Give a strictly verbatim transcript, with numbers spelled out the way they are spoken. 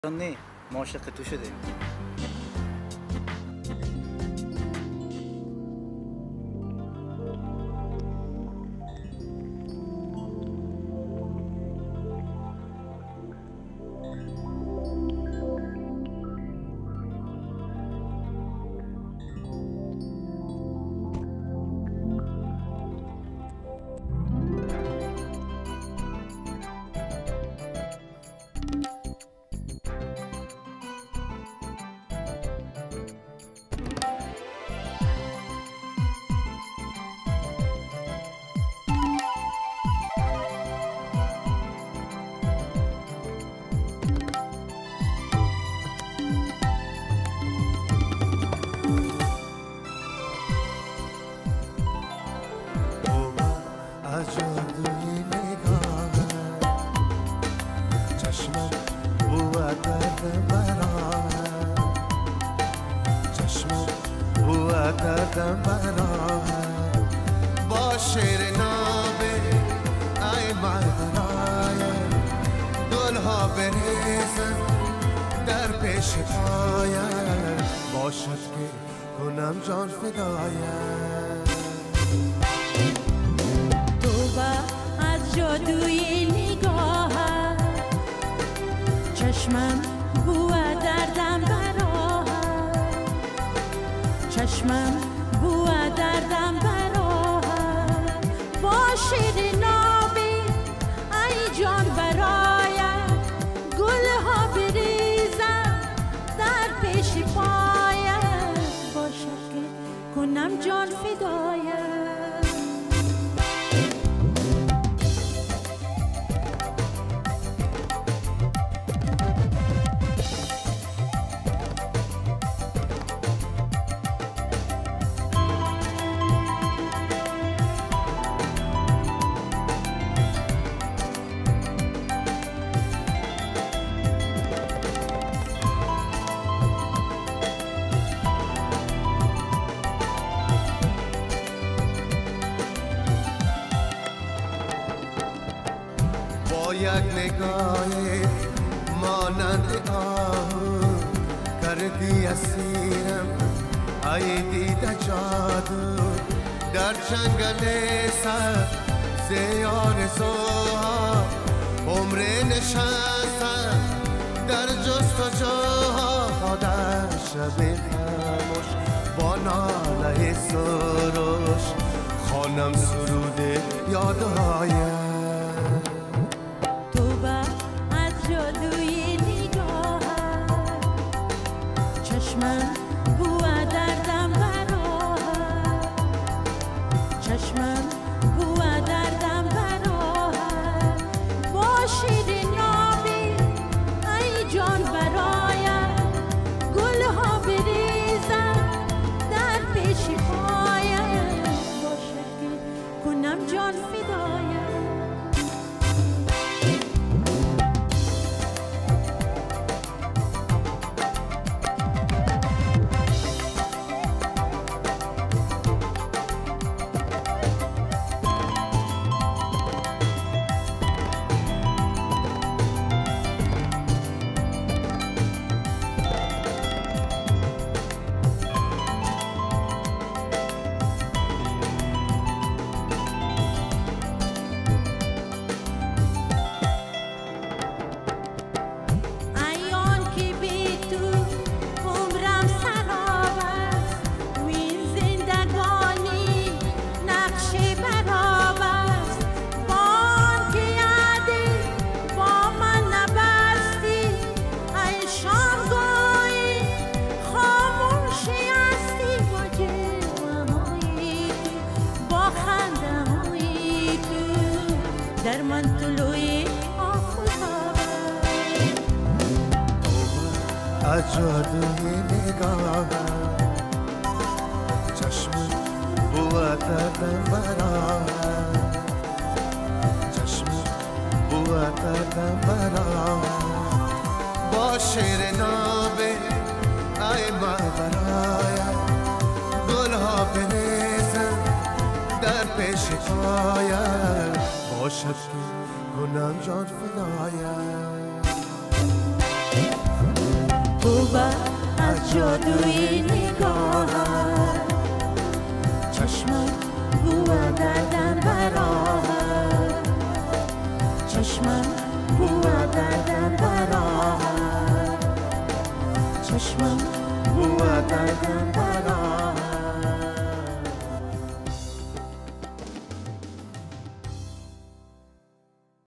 رانی ما عاشق تو شدیم. جادوی نگاه چشمم بو درد براه چشمم بو دردم براه با شیر نابه ای مردنای گلها بریزم در پیش پایم باشد که کنم جان فدایم از جادوی نگاه چشمم بو دردم براه چشمم بو دردم براه با شیر نابی ای جان برایم گلها بریزم در پیش پایم باشد که کنم جان فدایم یک نگاه مانند آهو کردی اسیرم ای دیده جادو در جنگل سر زیار زوها عمر نشستم در جستجوها در شب خاموش با ناله سروش خوانم سرود یادهایم چشمم بو دردم براه چشمم بو دردم براه با شیر نابی ای جان برایم گلها بریزم در پیش پایم باشد که کنم جان فدایم در من طلوعی آفتاب از جادوی نگاه چشم بو دردم براه چشم بو دردم براه با شیر نابه ای مردنای گلها بریزم در پیش پایم باشد که کنم جان فدایم جادوی نگاهت چشمم بوه دردم براهت چشمم بوه دردم براهت چشمم بوه دردم براهت